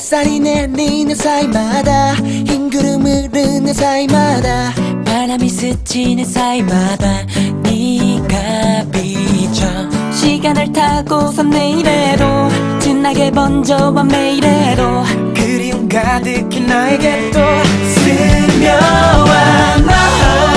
햇살이 내리는 사이마다 흰 구름 흐르는 사이마다 바람이 스치는 사이마다 네가 비춰 시간을 타고선 내일에로 진하게 번져와 매일에로 그리움 가득히 나에게 또 스며와 너